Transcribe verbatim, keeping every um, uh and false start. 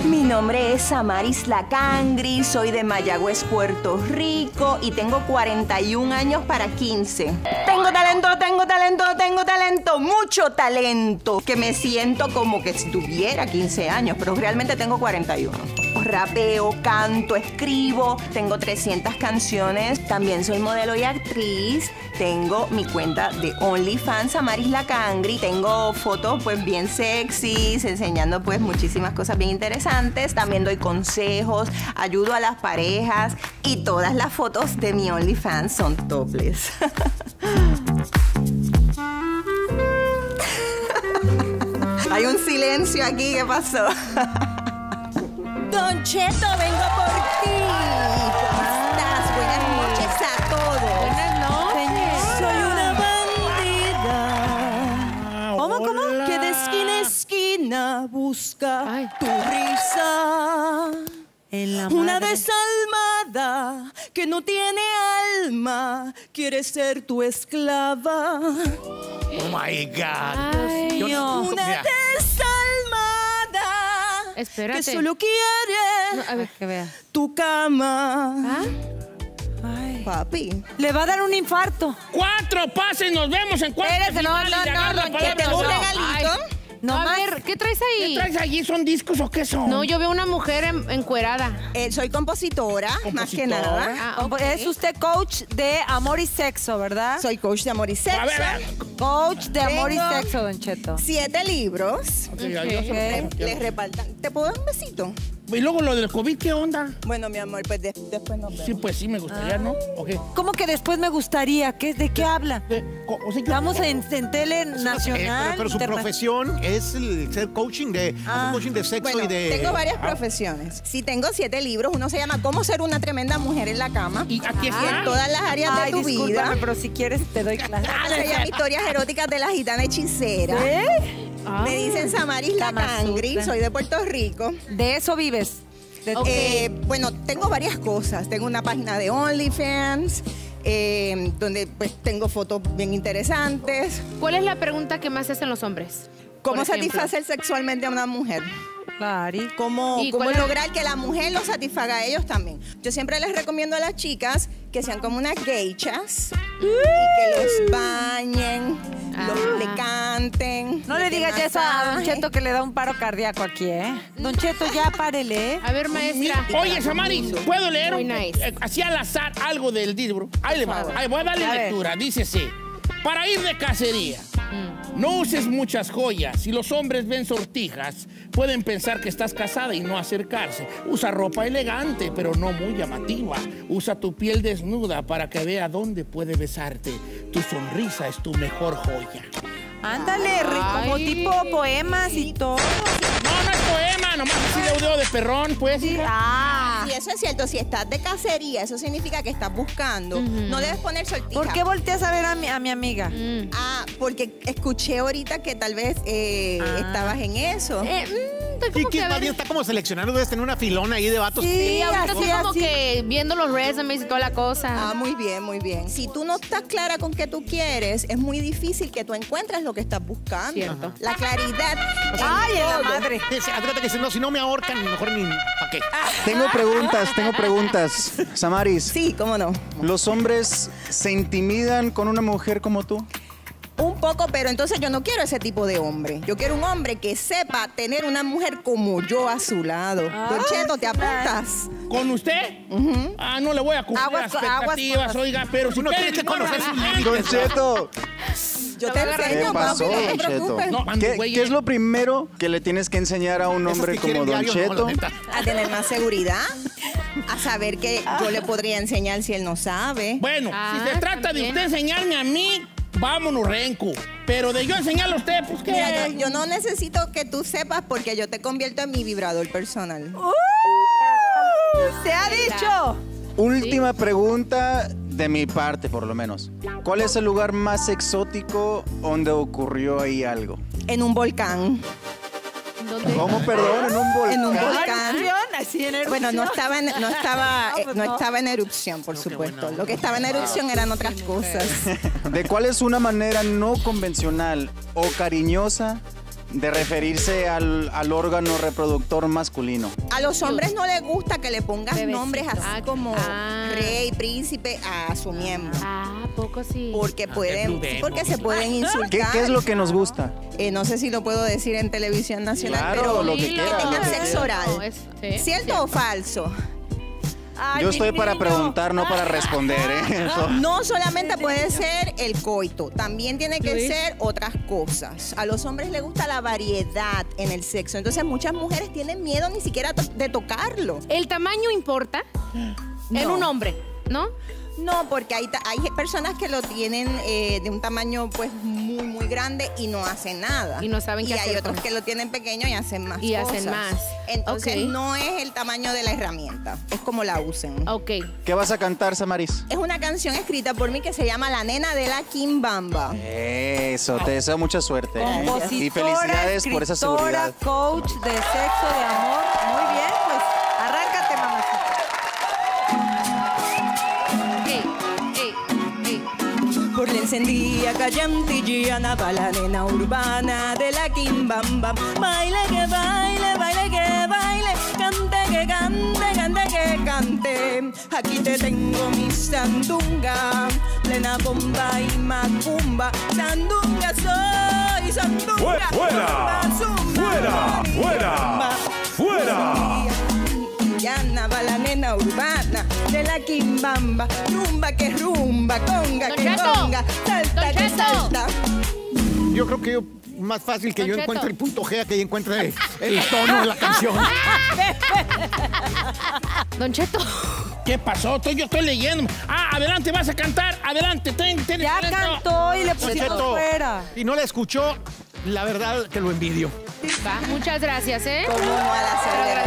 Mi nombre es Samaris Lacangri, soy de Mayagüez, Puerto Rico y tengo cuarenta y un años para quince. Tengo talento, tengo talento, tengo talento, mucho talento, que me siento como que si tuviera quince años, pero realmente tengo cuarenta y uno. Rapeo, canto, escribo, tengo trescientas canciones, también soy modelo y actriz, tengo mi cuenta de OnlyFans, Samaris Lacangri, tengo fotos pues bien sexys, enseñando pues muchísimas cosas bien interesantes, también doy consejos, ayudo a las parejas y todas las fotos de mi OnlyFans son topless. Hay un silencio aquí, ¿qué pasó? Don Cheto, vengo por ti. ¿Cómo estás? Buenas noches a todos. Buenas noches. Soy una bandida. ¿Cómo, cómo? Que de esquina a esquina busca Ay. tu risa. En la Una madre. desalmada que no tiene alma quiere ser tu esclava. Oh my God. Ay, Yo- no. Una Mira. desalmada Espérate. que solo quiere No, a ver, que vea. tu cama. ¿Ah? Ay. Papi. Le va a dar un infarto. Cuatro pases, nos vemos en cuatro. Espérate, no, finales no, de no, Agarra no, Palabras. ¿Que tengo un No. regalito? Ay, No a más. ver, ¿qué traes ahí? ¿qué traes allí? ¿Son discos o qué son? No, yo veo una mujer en- encuerada. Eh, soy compositora, más que Compositora. nada. Ah, ok. Es usted coach de amor y sexo, ¿verdad? Soy coach de amor y sexo. A ver, a ver. Coach de amor y Tengo- sexo, Don Cheto. Siete libros. Ok, ya, yo se lo Les, pongo, quiero. les repartan. ¿Te puedo dar un besito? Y luego lo del COVID, ¿qué onda? Bueno, mi amor, pues de- después nos vemos. Sí, pues sí, me gustaría, ¿no? Ok. ¿Cómo que después me gustaría? ¿Qué, ¿De qué habla? Eh, co- o sea, yo- Estamos en, en tele Eh, nacional. pero, pero su interna- profesión es el ser coaching de, hacer coaching de sexo Bueno, y de... tengo varias Ah. profesiones. Sí, tengo siete libros. Uno se llama ¿Cómo ser una tremenda mujer en la cama? Y aquí Y está. en todas las áreas Ay, de tu vida. discúlpame, pero si quieres te doy clase. Otro se llama Historias eróticas de la gitana hechicera. ¿Eh? Me dicen Samaris Kama Lacangri, Sutra. soy de Puerto Rico. De eso vives. De- Ok. Eh, bueno, tengo varias cosas. Tengo una página de OnlyFans, eh, donde pues tengo fotos bien interesantes. ¿Cuál es la pregunta que más se hacen los hombres? ¿Cómo Por ejemplo. satisfacer sexualmente a una mujer? Clari. ¿Cómo, ¿Y cómo cuál es? lograr que la mujer los satisfaga a ellos también? Yo siempre les recomiendo a las chicas que sean como unas geishas y que los bañen, los, Ah. le canten. No le digas ya eso a Don masajen. Cheto que le da un paro cardíaco aquí, ¿eh? Don Cheto, ya párele. A ver, maestra. Oye, Samaris, ¿puedo leer Muy un- nice. eh, así al azar algo del libro? Ahí le va. Ahí voy a darle A ver. lectura. Dice así. Para ir de cacería, no uses muchas joyas. Si los hombres ven sortijas, pueden pensar que estás casada y no acercarse. Usa ropa elegante, pero no muy llamativa. Usa tu piel desnuda para que vea dónde puede besarte. Tu sonrisa es tu mejor joya. Ándale, Rick, como Ay. tipo poemas y todo. No, no es poema, nomás así de audio de perrón, pues. Ah. Y eso es cierto, si estás de cacería, eso significa que estás buscando. No debes poner sortija. ¿Por qué volteas a ver a mi, a mi amiga? Mm. Ah, porque escuché ahorita que tal vez eh, Ah. estabas en eso. Eh, mm, estoy Y como que que a más ver. bien está como seleccionando, debes tener una filona ahí de vatos. Sí, Sí, ahorita así, estoy como así. que viendo los resumes y toda la cosa. Ah, muy bien, muy bien. Si tú no estás clara con qué tú quieres, es muy difícil que tú encuentres lo que estás buscando. Cierto. La claridad. en Ay, en la todo. madre. Sí, sí, acuérdate que si no, si no me ahorcan, mejor ni pa' qué. Tengo preguntas, tengo preguntas. Samaris, Sí, cómo no. ¿los hombres se intimidan con una mujer como tú? Un poco, pero entonces yo no quiero ese tipo de hombre. Yo quiero un hombre que sepa tener una mujer como yo a su lado. Don Cheto, ¿te apuntas? ¿Con usted? Ah, no le voy a cumplir Aguas las con- aguas con expectativas, las- oiga, pero si Uno ustedes tiene que no conocer sus rajan- límites. Don Cheto, Yo te agarra- enseño, ¿qué pasó, papi, no te Don Cheto? preocupes. No, mando, ¿Qué, güey, qué eh. es lo primero que le tienes que enseñar a un Esos hombre que como quieren Don diario, no, Cheto? la neta. A tener más seguridad, a saber que yo le podría enseñar si él no sabe. Bueno, Ah, si se trata también. de usted enseñarme a mí, vámonos, renco. Pero de yo enseñarle a usted, pues, ¿qué? Mira, yo, yo no necesito que tú sepas porque yo te convierto en mi vibrador personal. ¡Se ha dicho! Última pregunta de mi parte, por lo menos. ¿Cuál es el lugar más exótico donde ocurrió ahí algo? En un volcán. ¿Dónde? ¿Cómo, perdón? ¿En un volcán? En un volcán. Así en erupción. Bueno, no estaba en, no estaba, No, eh, pues no no. estaba en erupción, por supuesto. Lo que estaba en erupción eran otras cosas. ¿De cuál es una manera no convencional o cariñosa de referirse al, al órgano reproductor masculino? A los hombres no les gusta que le pongas Bebecito. nombres así Ah, como ah. rey, príncipe a su miembro. Ah, poco sí. Porque pueden, Blue porque Demon. se pueden insultar. ¿Qué, qué es lo que nos gusta? Eh, no sé si lo puedo decir en televisión nacional, Claro, pero lo que Dilo. quiera, tengan lo que sexo quiera. oral. No, es- sí, ¿Cierto o falso? Ay, Yo mi estoy para niño. preguntar, no para responder, ¿eh? Eso. No solamente puede ser el coito, también tiene que Sí. ser otras cosas. A los hombres les gusta la variedad en el sexo, entonces muchas mujeres tienen miedo ni siquiera to- de tocarlo. ¿El tamaño importa en No. un hombre, no? No, porque hay, ta- hay personas que lo tienen eh, de un tamaño pues muy, muy grande y no hacen nada. Y no saben qué Y hay hacer otros con- que lo tienen pequeño y hacen más Y cosas. hacen más. Entonces Ok. no es el tamaño de la herramienta, es como la usen. Ok. ¿Qué vas a cantar, Samaris? Es una canción escrita por mí que se llama La Nena de la Kimbamba. Eso, te deseo mucha suerte. ¿eh? Compositora, Y felicidades por esa escritora, seguridad. coach de sexo, de amor. Muy bien, pues arráncate, mamacita. Ey, ey, ey. Por la encendida callantillana va la nena urbana de la Kimbamba. Baile que baile, baile que baile, cante que cante, cante que cante. Aquí te tengo mi sandunga, plena bomba y macumba. Sandunga soy, sandunga. ¡Fuera! zumba, ¡Fuera! zumba, ¡Fuera! zumba. ¡Fuera! Llana va la nena urbana de la Kimbamba. Rumba que rumba, conga Don que Cheto. conga, salta Don que Cheto. salta. Yo creo que yo, más fácil que Don yo Cheto. encuentre el punto G a que ella encuentre el, el tono de la canción. Don Cheto. ¿Qué pasó? Estoy- yo estoy leyendo. Ah, adelante, vas a cantar. Adelante, ten, ten. Ya ten esto. cantó y le Don pusimos Cheto, fuera. si no la escuchó, la verdad que lo envidio. Va, muchas gracias, ¿eh? Como no a la Pero celebridad.